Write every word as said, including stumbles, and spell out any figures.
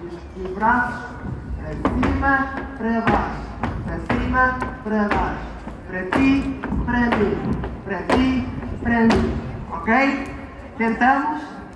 os braços para cima, para baixo, para cima, para baixo, para ti, para mim, para ti, para mim, ok? Tentamos?